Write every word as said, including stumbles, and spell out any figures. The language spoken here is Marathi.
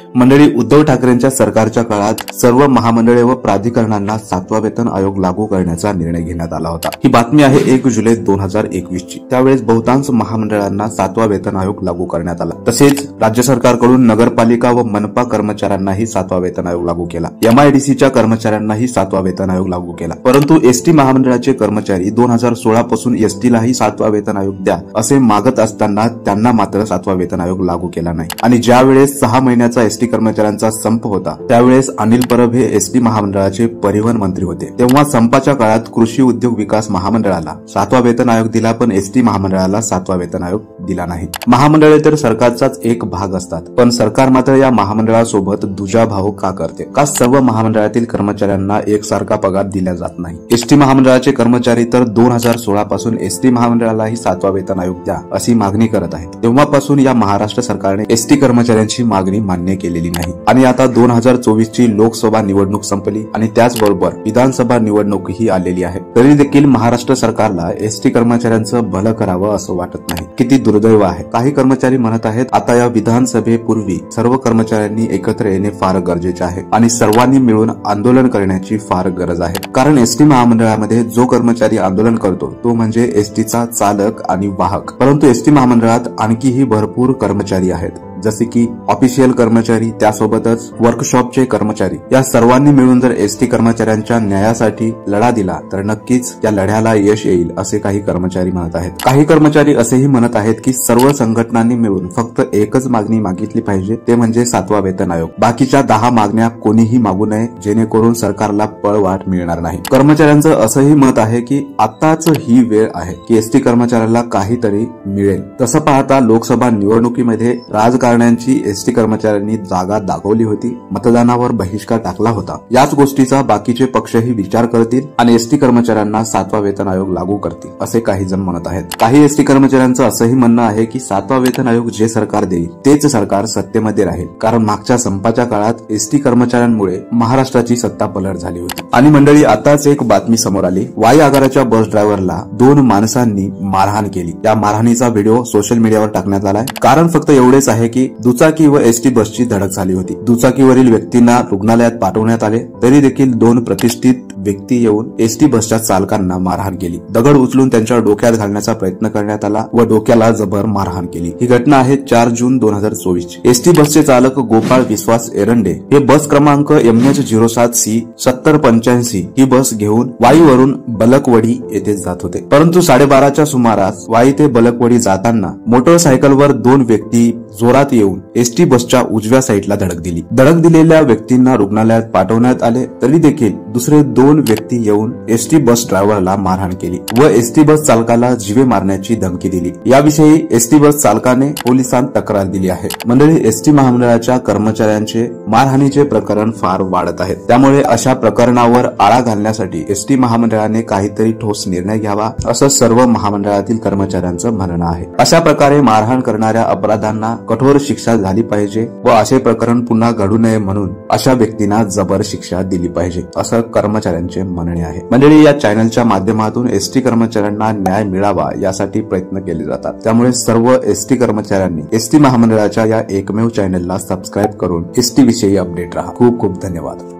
मंडळी, उद्धव ठाकरेंच्या सरकारच्या काळात सर्व महामंडळे व प्राधिकरणांना सातवा वेतन आयोग लागू करण्याचा निर्णय घेण्यात आला होता। ही बातमी आहे एक जुलै दोन हजार एकवीस ची। त्यावेळेस बहुतांश महामंडळांना सातवा वेतन आयोग लागू करण्यात आला। तसेच राज्य सरकारकडून नगरपालिका व मनपा कर्मचाऱ्यांनाही सातवा वेतन आयोग लागू केला। एमआयडीसीच्या कर्मचाऱ्यांनाही सातवा वेतन आयोग लागू केला। परंतु एसटी महामंडळाचे कर्मचारी दोन हजार सोळा पासून एसटीलाही सातवा वेतन आयोग द्या असे मागत असताना त्यांना मात्र सातवा वेतन आयोग लागू केला नाही। आणि ज्या वेळेस सहा महिन्याचा एसटी कर्मचाऱ्यांचा संप होता त्यावेळेस अनिल परब हे एसटी महामंडळाचे परिवहन मंत्री होते। तेव्हा संपाच्या काळात कृषी उद्योग विकास महामंडळाला सातवा वेतन आयोग दिला, पण एसटी महामंडळाला सातवा वेतन आयोग दिला नाही। महामंडळे तर सरकारचाच एक भाग असतात, पण सरकार मात्र या महामंडळासोबत दुजाभाव का करते? का सर्व महामंडळातील कर्मचाऱ्यांना एकसारखा पगार दिला जात नाही? एसटी महामंडळाचे कर्मचारी तर दोन हजार सोळा पासून एसटी महामंडळालाही सातवा वेतन आयोग द्या अशी मागणी करत आहेत। तेव्हापासून या महाराष्ट्र सरकारने एसटी कर्मचाऱ्यांची मागणी मान्य केलेली नाही। आणि आता दोन हजार चोवीस ची लोकसभा निवडणूक संपली आणि त्याचबरोबर विधानसभा निवडणूकही आलेली आहे, तरी देखील महाराष्ट्र सरकारला एसटी कर्मचाऱ्यांचं भलं करावं असं वाटत नाही। किती दुर्दैव आहे। काही कर्मचारी म्हणत आहेत आता या विधानसभेपूर्वी सर्व कर्मचाऱ्यांनी एकत्र येणे फार गरजेचे आहे आणि सर्वांनी मिळून आंदोलन करण्याची फार गरज आहे। कारण एसटी महामंडळामध्ये जो कर्मचारी आंदोलन करतो तो म्हणजे एसटीचा चालक आणि वाहक। परंतु एसटी महामंडळात आणखीही भरपूर कर्मचारी आहेत, जसे की ऑफिशियल कर्मचारी, त्यासोबतच वर्कशॉपचे कर्मचारी। या सर्वांनी मिळून जर एसटी कर्मचाऱ्यांच्या न्यायासाठी लढा दिला तर नक्कीच या लढ्याला यश येईल असे काही कर्मचारी म्हणत आहेत। काही कर्मचारी असेही म्हणत आहेत की सर्व संघटनांनी मिळून फक्त एकच मागणी मागितली पाहिजे, ते म्हणजे सातवा वेतन आयोग। बाकीच्या दहा मागण्या कोणीही मागू नये, जेणेकरून सरकारला पळवाट मिळणार नाही। कर्मचाऱ्यांचं असंही मत आहे की आताच ही वेळ आहे की एसटी कर्मचाऱ्याला काहीतरी मिळेल। तसं पाहता लोकसभा निवडणुकीमध्ये राजकारण एसटी कर्मचाऱ्यांनी जागा दाखवली होती, मतदानावर बहिष्कार टाकला होता। याच गोष्टीचा बाकीचे पक्षही विचार करतील आणि एसटी कर्मचाऱ्यांना सातवा वेतन आयोग लागू करतील असे काही जण म्हणत आहेत। काही एसटी कर्मचाऱ्यांचं असंही म्हणणं आहे की सातवा वेतन आयोग जे सरकार देईल तेच सरकार सत्तेमध्ये राहील, कारण मागच्या संपाच्या काळात एसटी कर्मचाऱ्यांमुळे महाराष्ट्राची सत्ता पलट झाली होती। आणि मंडळी, आताच एक बातमी समोर आली। वाई आगाराच्या बस ड्रायव्हरला दोन माणसांनी मारहाण केली। या मारहाणीचा व्हिडिओ सोशल मीडियावर टाकण्यात आलाय। कारण फक्त एवढेच आहे की दुचाकी व एसटी बसची धडक झाली होती। दुचाकीवरील व्यक्तींना रुग्णालयात पाठवण्यात आले, तरी देखील दोन प्रतिष्ठित व्यक्ती येऊन एसटी बसच्या चालकांना मारहाण केली। दगड उचलून त्यांच्या डोक्यात घालण्याचा प्रयत्न करण्यात आला व डोक्याला जबर मारहाण केली। ही घटना आहे चार जून दोन हजार चोवीस ची। एसटी बसचे चालक गोपाळ विश्वास एरंडे हे बस क्रमांक एम एच झिरो सात सी सत्तर पंच्याऐंशी ही बस घेऊन वाईवरून बलकवडी येथे जात होते। परंतु साडेबाराच्या सुमारास वाई ते बलकवडी जाताना मोटरसायकलवर दोन व्यक्ती जोरात येऊन एसटी बसच्या उजव्या साईडला धडक दिली। धडक दिलेल्या व्यक्तींना रुग्णालयात पाठवण्यात आले, तरी देखील दुसरे दोन व्यक्ती येऊन एसटी बस ड्रायव्हरला मारहाण केली व एसटी बस चालकाला जीवे मारण्याची धमकी दिली। याविषयी एसटी बस चालकाने पोलिसांत तक्रार दिली आहे। मंडळी, एसटी महामंडळाच्या कर्मचाऱ्यांचे मारहाणीचे प्रकरण फार वाढत आहे, त्यामुळे अशा प्रकरणावर आळा घालण्यासाठी एसटी महामंडळाने काहीतरी ठोस निर्णय घ्यावा असं सर्व महामंडळातील कर्मचाऱ्यांचं म्हणणं आहे। अशा प्रकारे मारहाण करणाऱ्या अपराधांना कठोर शिक्षा झाली पाहिजे व असे प्रकरण पुन्हा घडू नये म्हणून अशा व्यक्तींना जबर शिक्षा दिली पाहिजे असं कर्मचाऱ्यांचे म्हणणे आहे। मंडळी, या चॅनलच्या माध्यमातून एसटी कर्मचाऱ्यांना न्याय मिळावा यासाठी प्रयत्न केले जातात, त्यामुळे सर्व एसटी कर्मचाऱ्यांनी एसटी महामंडळाच्या या एकमेव चॅनलला सबस्क्राईब करून एसटी विषयी अपडेट राहा। खूप खूप धन्यवाद।